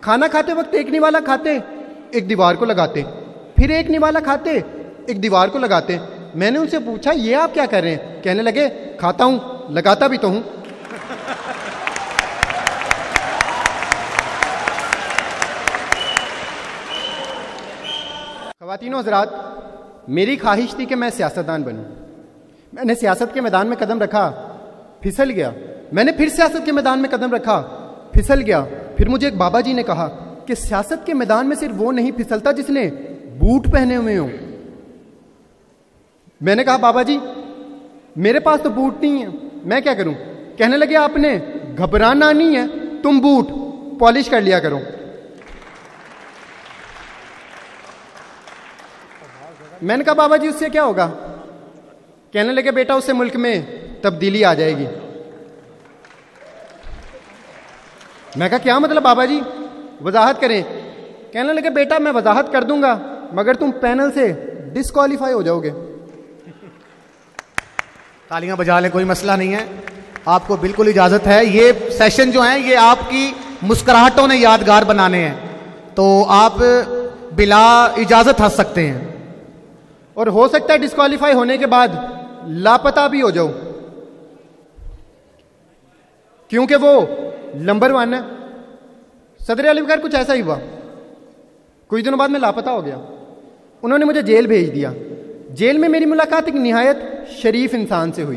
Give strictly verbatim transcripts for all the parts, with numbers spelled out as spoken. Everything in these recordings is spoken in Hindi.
खाना खाते वक्त एक निवाला खाते, एक दीवार को लगाते, फिर एक निवाला खाते, एक दीवार को लगाते। मैंने उनसे पूछा ये आप क्या कर रहे हैं? कहने लगे खाता हूं, लगाता भी तो हूं। ख़वातीनो हज़रात, मेरी ख्वाहिश थी कि मैं सियासतदान बनूं। मैंने सियासत के मैदान में कदम रखा, फिसल गया। मैंने फिर सियासत के मैदान में कदम रखा, फिसल गया। फिर मुझे एक बाबा जी ने कहा कि सियासत के मैदान में सिर्फ वो नहीं फिसलता जिसने बूट पहने हुए हो। मैंने कहा बाबा जी मेरे पास तो बूट नहीं है, मैं क्या करूं? कहने लगे आपने घबराना नहीं है, तुम बूट पॉलिश कर लिया करो। मैंने कहा बाबा जी उससे क्या होगा? कहने लगे बेटा उससे मुल्क में तब्दीली आ जाएगी। मैं कहा क्या मतलब बाबा जी, वजाहत करें। कहने लगे बेटा मैं वजाहत कर दूंगा मगर तुम पैनल से डिस्क्वालीफाई हो जाओगे। तालियां बजा लें, कोई मसला नहीं है, आपको बिल्कुल इजाजत है। ये सेशन जो है ये आपकी मुस्कुराहटों ने यादगार बनाने हैं, तो आप बिला इजाजत हंस सकते हैं। और हो सकता है डिस्क्वालीफाई होने के बाद लापता भी हो जाओ, क्योंकि वो नंबर वन है। सदर आलम खैर कुछ ऐसा ही हुआ। कुछ दिनों बाद मैं लापता हो गया, उन्होंने मुझे जेल भेज दिया। जेल में मेरी मुलाकात एक निहायत शरीफ इंसान से हुई।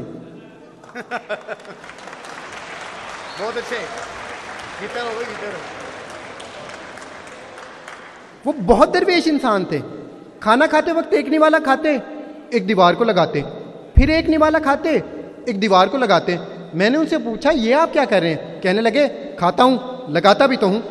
बहुत अच्छे, गिटार हो गई, गिटार। वो बहुत दरवेश इंसान थे। खाना खाते वक्त एक निवाला खाते, एक दीवार को लगाते, फिर एक निवाला खाते, एक दीवार को लगाते। मैंने उनसे पूछा ये आप क्या कर रहे हैं? कहने लगे खाता हूं, लगाता भी तो हूं।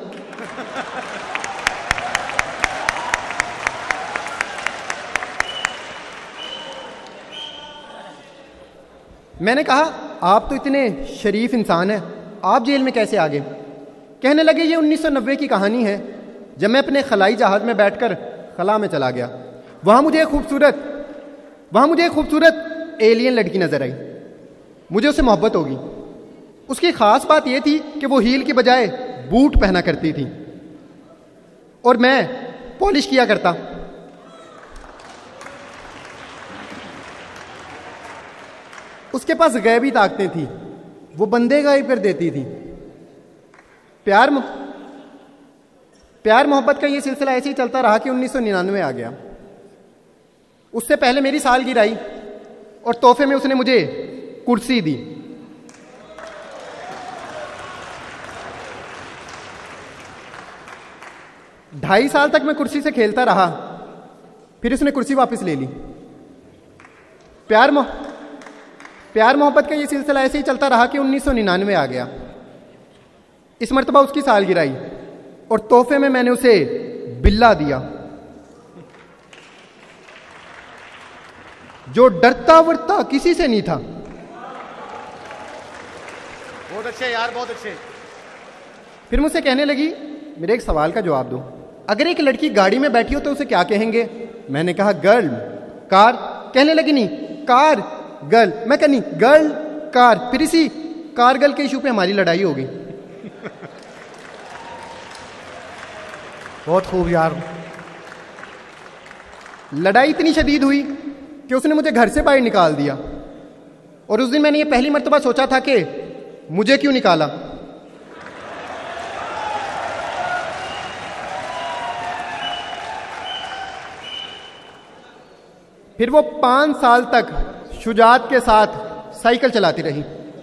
मैंने कहा आप तो इतने शरीफ इंसान हैं, आप जेल में कैसे आ गए? कहने लगे ये उन्नीस सौ नब्बे की कहानी है, जब मैं अपने खलाई जहाज में बैठकर खला में चला गया। वहां मुझे एक खूबसूरत वहां मुझे एक खूबसूरत एलियन लड़की नजर आई। मुझे उससे मोहब्बत होगी। उसकी खास बात यह थी कि वो हील की बजाय बूट पहना करती थी और मैं पॉलिश किया करता। उसके पास गैबी ताकतें थी, वो बंदे गायब कर देती थी। प्यार प्यार मोहब्बत का ये सिलसिला ऐसे ही चलता रहा कि उन्नीस सौ निन्यानवे आ गया। उससे पहले मेरी सालगिरह आई और तोहफे में उसने मुझे कुर्सी दी। ढाई साल तक मैं कुर्सी से खेलता रहा, फिर उसने कुर्सी वापस ले ली। प्यार मोह प्यार मोहब्बत का ये सिलसिला ऐसे ही चलता रहा कि उन्नीस सौ निन्यानवे आ गया। इस मरतबा उसकी सालगिरह आई और तोहफे में मैंने उसे बिल्ला दिया, जो डरता वरता किसी से नहीं था। बहुत अच्छे यार, बहुत अच्छे। फिर मुझसे कहने लगी मेरे एक सवाल का जवाब दो, अगर एक लड़की गाड़ी में बैठी हो तो उसे क्या कहेंगे? मैंने कहा गर्ल कार। कहने लगी नहीं कार गर्ल। मैं कहा नहीं गर्ल कार। फिर इसी कारगिल के इशू पे हमारी लड़ाई हो गई। बहुत खूब यार। लड़ाई इतनी शदीद हुई कि उसने मुझे घर से बाहर निकाल दिया। और उस दिन मैंने ये पहली मर्तबा सोचा था कि मुझे क्यों निकाला। फिर वो पांच साल तक शुजात के साथ साइकिल चलाती रही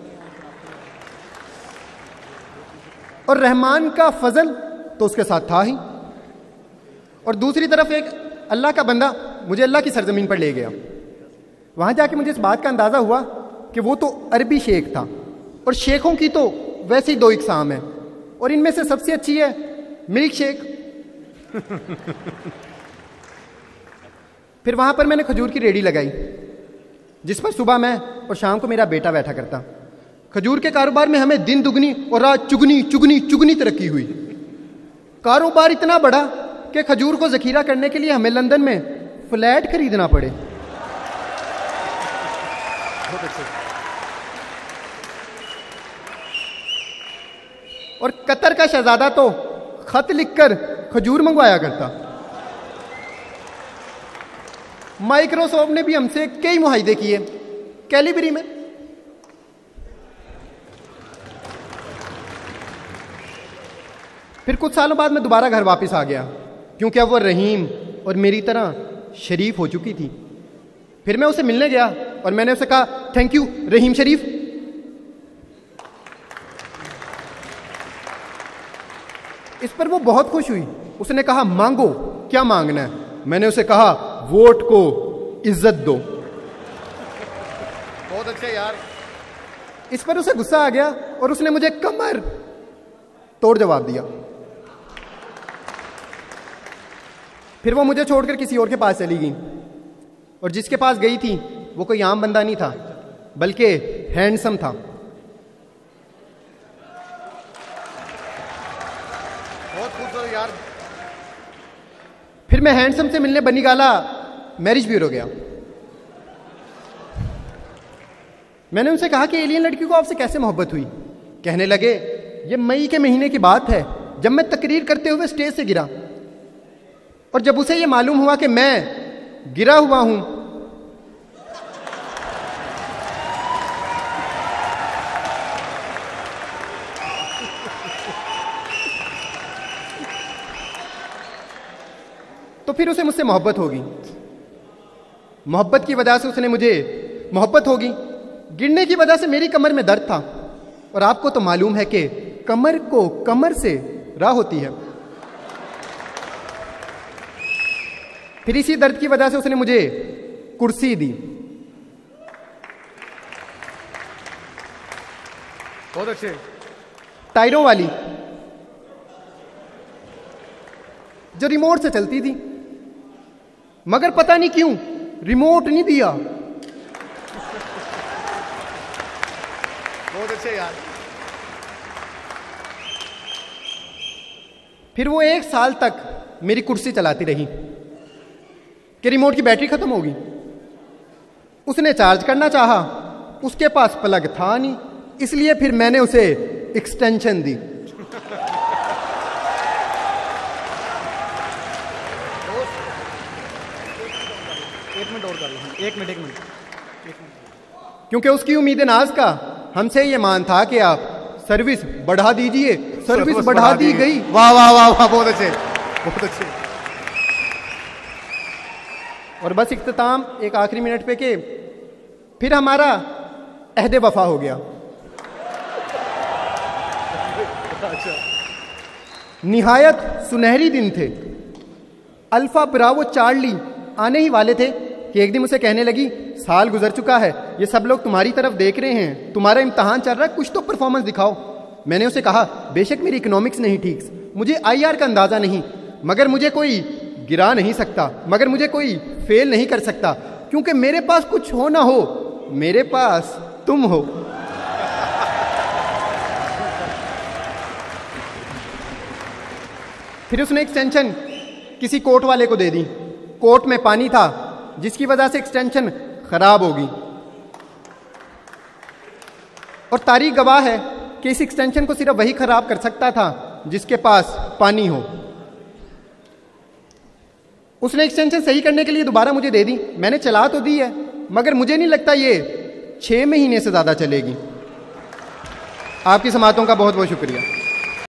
और रहमान का फजल तो उसके साथ था ही। और दूसरी तरफ एक अल्लाह का बंदा मुझे अल्लाह की सरजमीन पर ले गया। वहां जाके मुझे इस बात का अंदाजा हुआ कि वो तो अरबी शेख था और शेखों की तो वैसे ही दो इकसाम है और इनमें से सबसे अच्छी है मिल्क शेक। फिर वहां पर मैंने खजूर की रेडी लगाई जिस पर सुबह मैं और शाम को मेरा बेटा बैठा करता। खजूर के कारोबार में हमें दिन दुगनी और रात चुगनी चुगनी चुगनी तरक्की हुई। कारोबार इतना बढ़ा कि खजूर को जखीरा करने के लिए हमें लंदन में फ्लैट खरीदना पड़े। और कतर का शहजादा तो खत लिखकर खजूर मंगवाया करता। माइक्रोसॉफ्ट ने भी हमसे कई मुआहिदे किए कैलिबरी में। फिर कुछ सालों बाद मैं दोबारा घर वापस आ गया, क्योंकि अब वो रहीम और मेरी तरह शरीफ हो चुकी थी। फिर मैं उसे मिलने गया और मैंने उसे कहा, थैंक यू रहीम शरीफ। इस पर वो बहुत खुश हुई। उसने कहा, मांगो, क्या मांगना है? मैंने उसे कहा, वोट को इज्जत दो। बहुत अच्छे यार। इस पर उसे गुस्सा आ गया और उसने मुझे कमर तोड़ जवाब दिया। फिर वो मुझे छोड़कर किसी और के पास चली गई, और जिसके पास गई थी वो कोई आम बंदा नहीं था, बल्कि हैंडसम था। बहुत खूबसूरत यार। फिर मैं हैंडसम से मिलने बनीगाला मैरिज ब्यूरो गया। मैंने उनसे कहा कि एलियन लड़की को आपसे कैसे मोहब्बत हुई? कहने लगे, ये मई के महीने की बात है जब मैं तकरीर करते हुए स्टेज से गिरा, और जब उसे यह मालूम हुआ कि मैं गिरा हुआ हूं तो फिर उसे मुझसे मोहब्बत होगी। मोहब्बत की वजह से उसने मुझे मोहब्बत होगी। गिरने की वजह से मेरी कमर में दर्द था, और आपको तो मालूम है कि कमर को कमर से राह होती है। फिर इसी दर्द की वजह से उसने मुझे कुर्सी दी। बहुत अच्छे। टायरों वाली, जो रिमोट से चलती थी, मगर पता नहीं क्यों रिमोट नहीं दिया। बहुत अच्छे यार। फिर वो एक साल तक मेरी कुर्सी चलाती रही कि रिमोट की बैटरी खत्म होगी। उसने चार्ज करना चाहा, उसके पास प्लग था नहीं, इसलिए फिर मैंने उसे एक्सटेंशन दी। एक मिनट और कर लो। एक मिनट एक मिनट क्योंकि उसकी उम्मीद नाज का हमसे ये मान था कि आप सर्विस बढ़ा दीजिए। सर्विस बढ़ा दी गई। वाह वाह वाह वाह, बहुत अच्छे बहुत अच्छे। और बस इख्तिताम एक आखिरी मिनट पे के फिर हमारा अहद वफा हो गया। अच्छा। निहायत सुनहरी दिन थे। अल्फा ब्रावो चार्ली आने ही वाले थे कि एक दिन उसे कहने लगी, साल गुजर चुका है, ये सब लोग तुम्हारी तरफ देख रहे हैं, तुम्हारा इम्तहान चल रहा है, कुछ तो परफॉर्मेंस दिखाओ। मैंने उसे कहा, बेशक मेरी इकोनॉमिक्स नहीं ठीक, मुझे आई आर का अंदाजा नहीं, मगर मुझे कोई गिरा नहीं सकता, मगर मुझे कोई फेल नहीं कर सकता, क्योंकि मेरे पास कुछ हो ना हो, मेरे पास तुम हो। फिर उसने एक्सटेंशन किसी कोर्ट वाले को दे दी। कोर्ट में पानी था, जिसकी वजह से एक्सटेंशन खराब होगी, और तारीख गवाह है कि इस एक्सटेंशन को सिर्फ वही खराब कर सकता था जिसके पास पानी हो। उसने एक्सटेंशन सही करने के लिए दोबारा मुझे दे दी। मैंने चला तो दी है, मगर मुझे नहीं लगता ये छह महीने से ज्यादा चलेगी। आपकी समातों का बहुत बहुत शुक्रिया।